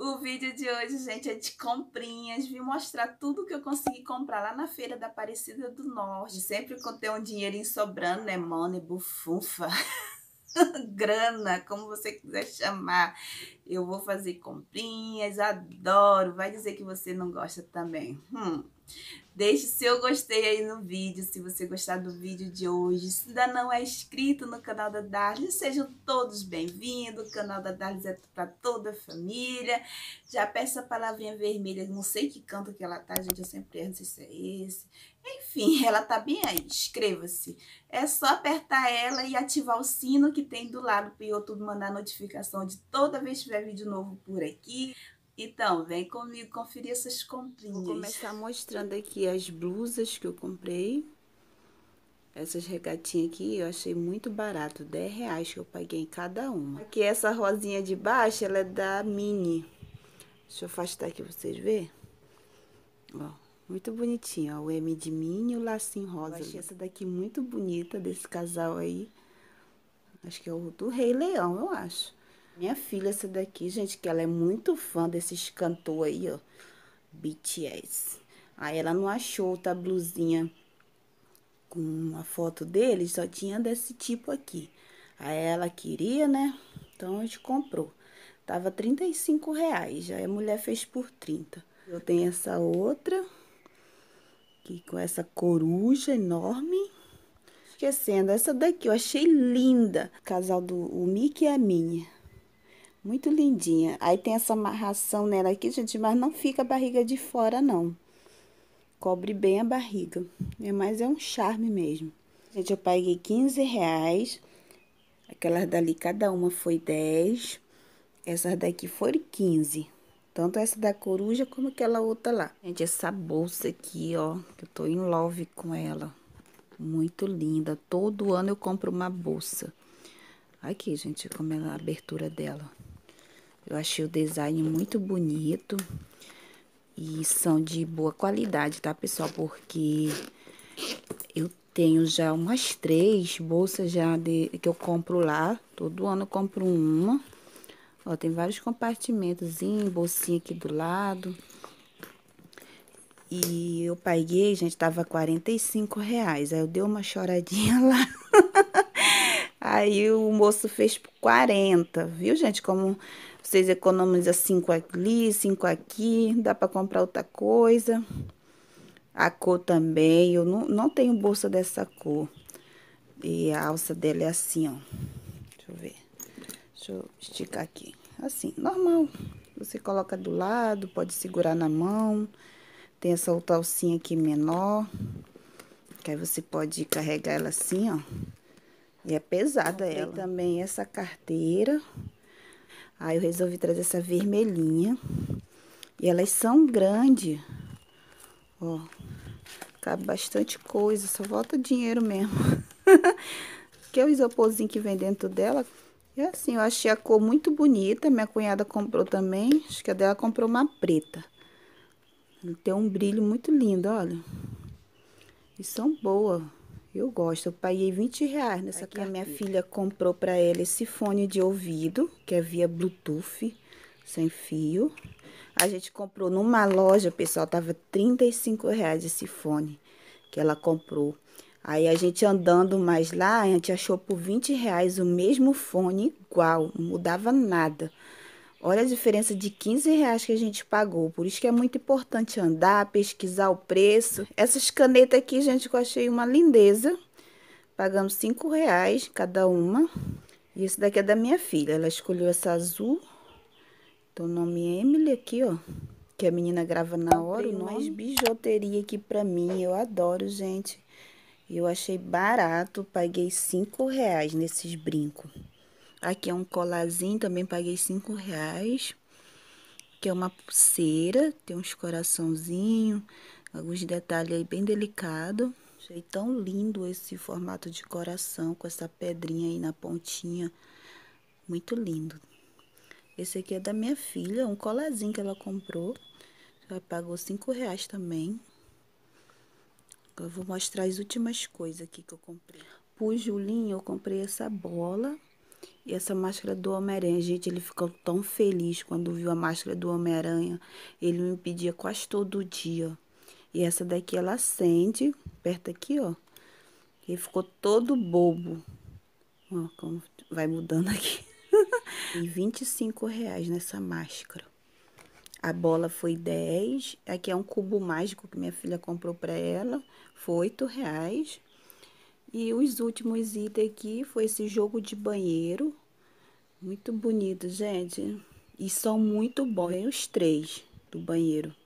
O vídeo de hoje, gente, é de comprinhas. Vim mostrar tudo que eu consegui comprar lá na feira da Aparecida do Norte. Sempre quando tem um dinheirinho sobrando, né? Money, bufunfa, grana, como você quiser chamar. Eu vou fazer comprinhas, adoro. Vai dizer que você não gosta também. Deixe seu gostei aí no vídeo, se você gostar do vídeo de hoje. Se ainda não é inscrito no canal da Darly, sejam todos bem-vindos. O canal da Darly é para toda a família. Já peço a palavrinha vermelha, não sei que canto que ela tá, gente, eu sempre erro, não sei se é esse. Enfim, ela tá bem aí, inscreva-se. É só apertar ela e ativar o sino que tem do lado para o YouTube mandar notificação de toda vez que tiver vídeo novo por aqui. Então, vem comigo conferir essas comprinhas. Vou começar mostrando aqui as blusas que eu comprei. Essas regatinhas aqui eu achei muito barato, R$10 que eu paguei em cada uma. Aqui essa rosinha de baixo, ela é da Mini. Deixa eu afastar aqui pra vocês verem. Ó, muito bonitinha, ó, o M de Mini e o lacinho rosa. Eu achei essa daqui muito bonita, desse casal aí. Acho que é o do Rei Leão, eu acho. Minha filha, essa daqui, gente, que ela é muito fã desses cantores aí, ó. BTS. Aí ela não achou outra blusinha com uma foto dele, só tinha desse tipo aqui. Aí ela queria, né? Então a gente comprou. Tava R$35, aí a mulher fez por 30. Eu tenho essa outra, aqui com essa coruja enorme. Esquecendo, essa daqui eu achei linda. Casal do o Mickey e a Minnie. Muito lindinha. Aí tem essa amarração nela aqui, gente, mas não fica a barriga de fora, não. Cobre bem a barriga. Mas é um charme mesmo. Gente, eu paguei R$15. Aquelas dali, cada uma foi 10. Essas daqui foram 15. Tanto essa da coruja como aquela outra lá. Gente, essa bolsa aqui, ó, que eu tô em love com ela. Muito linda. Todo ano eu compro uma bolsa. Aqui, gente, como é a abertura dela. Eu achei o design muito bonito. E são de boa qualidade, tá, pessoal? Porque eu tenho já umas 3 bolsas já que eu compro lá. Todo ano eu compro uma. Ó, tem vários compartimentozinhos, bolsinha aqui do lado. E eu paguei, gente, tava R$45. Aí eu dei uma choradinha lá. Aí o moço fez por 40, viu, gente? Como vocês economizam 5 ali, 5 aqui, dá pra comprar outra coisa. A cor também, eu não tenho bolsa dessa cor. E a alça dela é assim, ó. Deixa eu ver. Deixa eu esticar aqui. Assim, normal. Você coloca do lado, pode segurar na mão. Tem essa outra alcinha aqui menor. Que aí você pode carregar ela assim, ó. E é pesada ela. Comprei também essa carteira. Aí eu resolvi trazer essa vermelhinha. E elas são grandes. Ó. Cabe bastante coisa, só falta dinheiro mesmo. Que é o isoporzinho que vem dentro dela. E assim, eu achei a cor muito bonita. Minha cunhada comprou também. Acho que a dela comprou uma preta. Ele tem um brilho muito lindo, olha. E são boas. Eu gosto. Eu paguei R$20 nessa carteira. Aqui a minha filha comprou pra ela esse fone de ouvido, que é via Bluetooth, sem fio. A gente comprou numa loja, pessoal, tava R$35 esse fone que ela comprou. Aí a gente andando mais lá, a gente achou por R$20 o mesmo fone igual, não mudava nada. Olha a diferença de R$15 que a gente pagou. Por isso que é muito importante andar, pesquisar o preço. Essas canetas aqui, gente, que eu achei uma lindeza. Pagamos R$5 cada uma. E esse daqui é da minha filha. Ela escolheu essa azul. Então, o nome é Emily aqui, ó. Que a menina grava na hora. Comprei mais bijuteria aqui pra mim. Eu adoro, gente. Eu achei barato. Paguei R$5 nesses brincos. Aqui é um colarzinho, também paguei R$5. Que é uma pulseira, tem uns coraçãozinhos, alguns detalhes aí bem delicados. Achei tão lindo esse formato de coração, com essa pedrinha aí na pontinha. Muito lindo. Esse aqui é da minha filha, um colarzinho que ela comprou. Ela pagou R$5 também. Eu vou mostrar as últimas coisas aqui que eu comprei. Pro Julinho, eu comprei essa bola. E essa máscara do Homem-Aranha, gente, ele ficou tão feliz quando viu a máscara do Homem-Aranha. Ele me pedia quase todo dia. E essa daqui ela acende, aperta aqui, ó. Ele ficou todo bobo. Ó, como vai mudando aqui. E R$ 25 nessa máscara. A bola foi 10. Aqui é um cubo mágico que minha filha comprou pra ela. Foi R$ 8. E os últimos itens aqui foi esse jogo de banheiro. Muito bonito, gente. E são muito bons. Vem os três do banheiro.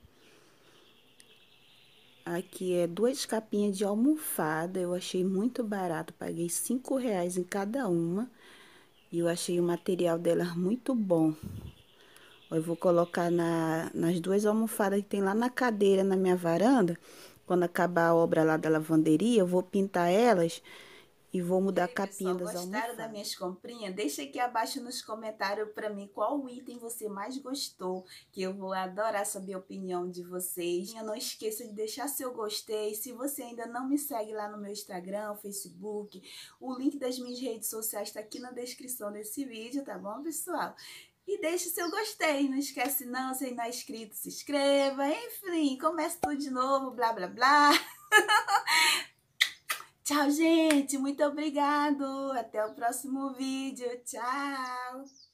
Aqui é 2 capinhas de almofada. Eu achei muito barato. Paguei R$ 5 em cada uma. E eu achei o material delas muito bom. Eu vou colocar nas 2 almofadas que tem lá na cadeira, na minha varanda. Quando acabar a obra lá da lavanderia, eu vou pintar elas e vou mudar a capinha das almofadas. Gostaram das minhas comprinhas? Deixa aqui abaixo nos comentários para mim qual item você mais gostou, que eu vou adorar saber a opinião de vocês. Não esqueça de deixar seu gostei. Se você ainda não me segue lá no meu Instagram, Facebook, o link das minhas redes sociais está aqui na descrição desse vídeo, tá bom, pessoal? E deixe seu gostei, não esquece não, se não é inscrito, se inscreva, enfim, comece tudo de novo, blá blá blá. Tchau, gente, muito obrigado, até o próximo vídeo, tchau.